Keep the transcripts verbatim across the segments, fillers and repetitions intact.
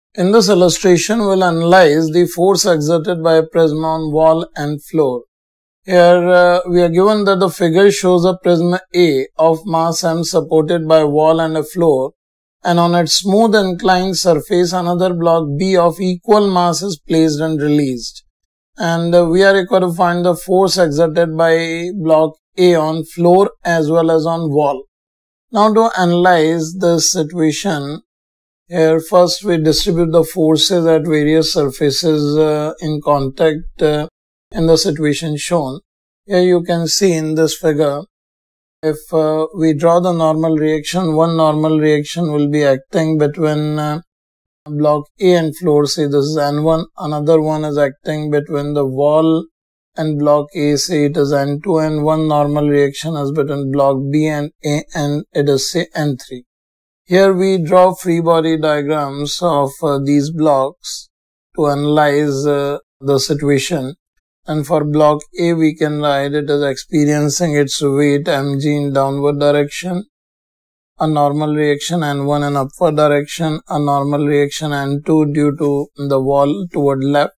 In this illustration, we'll analyze the force exerted by a prism on wall and floor. Here uh, we are given that the figure shows a prism A of mass m supported by a wall and a floor, and on its smooth inclined surface another block B of equal mass is placed and released. And uh, we are required to find the force exerted by block A on floor as well as on wall. Now to analyze this situation, here first we distribute the forces at various surfaces uh, in contact uh, in the situation shown. Here you can see in this figure, if uh, we draw the normal reaction, one normal reaction will be acting between uh, block A and floor, say this is N one, another one is acting between the wall and block A, say it is N two, and one normal reaction is between block B and A and it is say N three. Here we draw free body diagrams of uh, these blocks to analyze uh, the situation. And for block A, we can write it is experiencing its weight mg in downward direction, a normal reaction N one in upward direction, a normal reaction N two due to the wall toward left,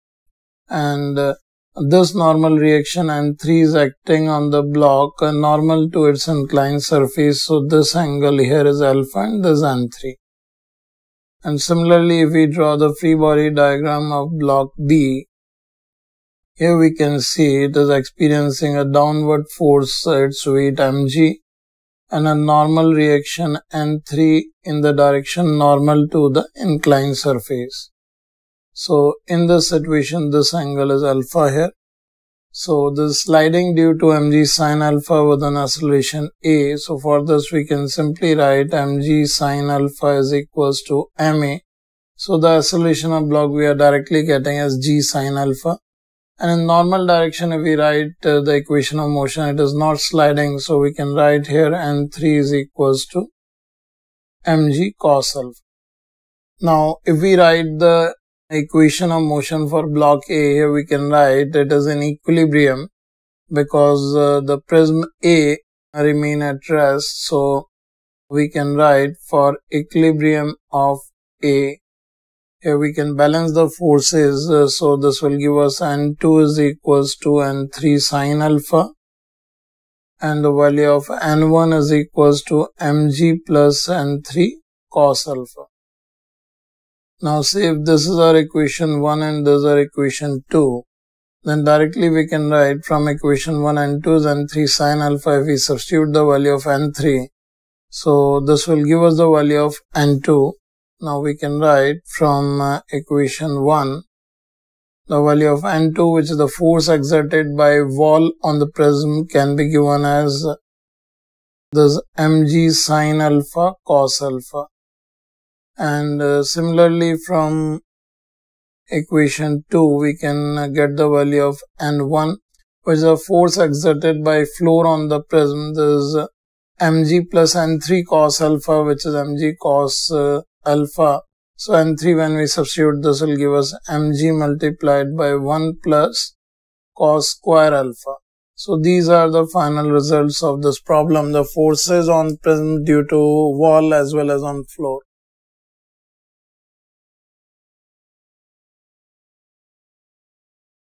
and uh, this normal reaction N three is acting on the block uh, normal to its inclined surface. So this angle here is alpha and this N three. And similarly, if we draw the free body diagram of block B, here we can see it is experiencing a downward force, its weight mg, and a normal reaction N three in the direction normal to the inclined surface. So in this situation, this angle is alpha here. So this sliding due to mg sine alpha with an acceleration a. So for this we can simply write mg sine alpha is equals to ma. So the acceleration of block we are directly getting as g sine alpha. And in normal direction, if we write uh, the equation of motion, it is not sliding. So we can write here N three is equals to mg cos alpha. Now if we write the equation of motion for block A, here we can write it is in equilibrium because uh, the prism A remain at rest. So we can write for equilibrium of A. Here we can balance the forces. Uh, so this will give us N two is equals to N three sine alpha, and the value of N one is equals to mg plus N three cos alpha. Now say if this is our equation one and this is our equation two, then directly we can write from equation one and two is N three sine alpha if we substitute the value of N three. So this will give us the value of N two. Now we can write from uh, equation one the value of N two, which is the force exerted by wall on the prism, can be given as this mg sine alpha cos alpha. And uh, similarly from equation two we can uh, get the value of N one, which is a force exerted by floor on the prism. This is uh, mg plus N three cos alpha, which is mg cos uh, alpha. So N three, when we substitute, this will give us mg multiplied by one plus cos square alpha. So these are the final results of this problem, the forces on prism due to wall as well as on floor.